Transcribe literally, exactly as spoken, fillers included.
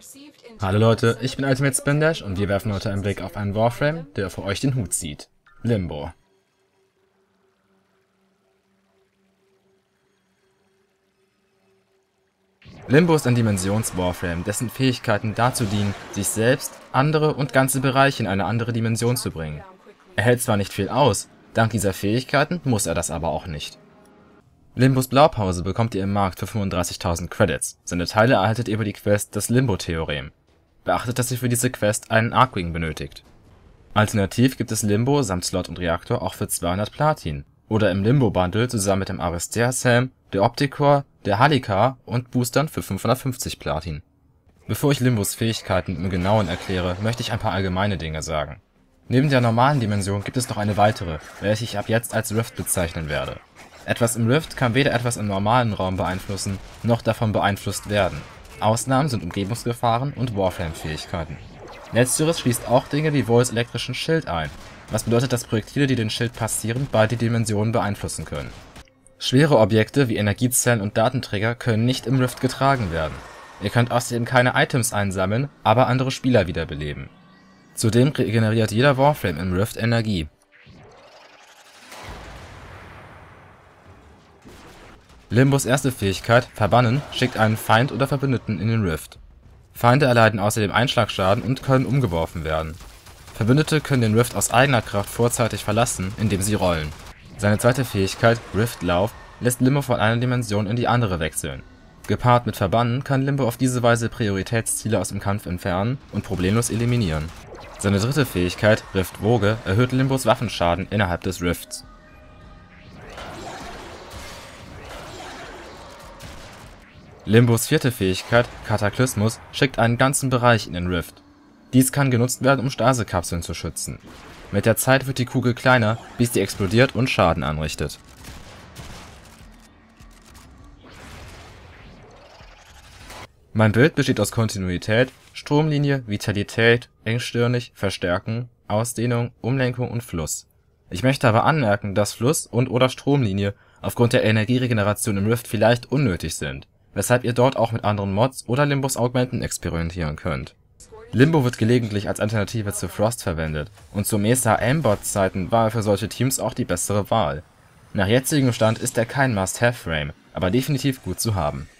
Hallo Leute, ich bin Ultimate Spin Dash und wir werfen heute einen Blick auf einen Warframe, der für euch den Hut zieht. Limbo. Limbo ist ein Dimensions-Warframe, dessen Fähigkeiten dazu dienen, sich selbst, andere und ganze Bereiche in eine andere Dimension zu bringen. Er hält zwar nicht viel aus, dank dieser Fähigkeiten muss er das aber auch nicht. Limbos Blaupause bekommt ihr im Markt für fünfunddreißigtausend Credits, seine Teile erhaltet ihr über die Quest Das Limbo-Theorem. Beachtet, dass ihr für diese Quest einen Arcwing benötigt. Alternativ gibt es Limbo samt Slot und Reaktor auch für zweihundert Platin oder im Limbo-Bundle zusammen mit dem Aristea-Sam, der Opticore, der Halika und Boostern für fünfhundertfünfzig Platin. Bevor ich Limbos Fähigkeiten im Genauen erkläre, möchte ich ein paar allgemeine Dinge sagen. Neben der normalen Dimension gibt es noch eine weitere, welche ich ab jetzt als Rift bezeichnen werde. Etwas im Rift kann weder etwas im normalen Raum beeinflussen, noch davon beeinflusst werden. Ausnahmen sind Umgebungsgefahren und Warframe-Fähigkeiten. Letzteres schließt auch Dinge wie Vols elektrischen Schild ein, was bedeutet, dass Projektile, die den Schild passieren, beide Dimensionen beeinflussen können. Schwere Objekte wie Energiezellen und Datenträger können nicht im Rift getragen werden. Ihr könnt außerdem keine Items einsammeln, aber andere Spieler wiederbeleben. Zudem regeneriert jeder Warframe im Rift Energie. Limbos erste Fähigkeit, Verbannen, schickt einen Feind oder Verbündeten in den Rift. Feinde erleiden außerdem Einschlagschaden und können umgeworfen werden. Verbündete können den Rift aus eigener Kraft vorzeitig verlassen, indem sie rollen. Seine zweite Fähigkeit, Riftlauf, lässt Limbo von einer Dimension in die andere wechseln. Gepaart mit Verbannen kann Limbo auf diese Weise Prioritätsziele aus dem Kampf entfernen und problemlos eliminieren. Seine dritte Fähigkeit, Riftwoge, erhöht Limbos Waffenschaden innerhalb des Rifts. Limbos vierte Fähigkeit, Kataklysmus, schickt einen ganzen Bereich in den Rift. Dies kann genutzt werden, um Stasekapseln zu schützen. Mit der Zeit wird die Kugel kleiner, bis sie explodiert und Schaden anrichtet. Mein Bild besteht aus Kontinuität, Stromlinie, Vitalität, engstirnig, Verstärken, Ausdehnung, Umlenkung und Fluss. Ich möchte aber anmerken, dass Fluss und/oder Stromlinie aufgrund der Energieregeneration im Rift vielleicht unnötig sind, weshalb ihr dort auch mit anderen Mods oder Limbos Augmenten experimentieren könnt. Limbo wird gelegentlich als Alternative zu Frost verwendet und zu Mesa Aimbot-Zeiten war er für solche Teams auch die bessere Wahl. Nach jetzigem Stand ist er kein Must-Have-Frame, aber definitiv gut zu haben.